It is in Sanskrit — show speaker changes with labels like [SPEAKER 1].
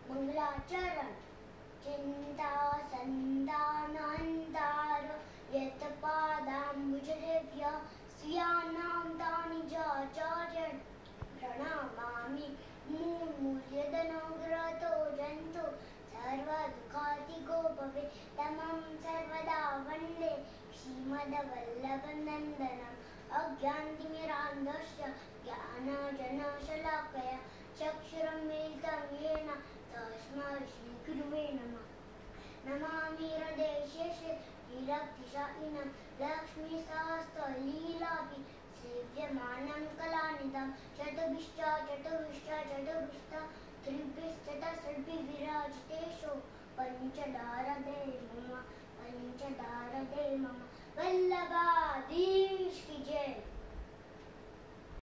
[SPEAKER 1] मंगलाचरण चिंता संदानंतारो यत्पादाम्बुजरेभ्य स्यानां तानि चाचार्य प्रणमामि मूर्मुर्यदनुग्रतो जन्तु सर्वदुःखातिगो भवे तमं सर्वदा वन्दे श्रीमद्वल्लभनन्दनम् अज्ञानतिमिरान्धस्य ज्ञानाञ्जनशलाकया चक्षुरुन्मीलितं येन तस्मै श्रीगुरुवे नमः। नमामि हृदयेशेषे विरक्तिशायिनं लक्ष्मीसहस्रलीलाभि सेव्यमानं कलानिधं चतुर्भिश्च त्रिभिश्चतुर्भिः विराजितेषु पञ्चदारदे मम वल्लभाधीश की जय।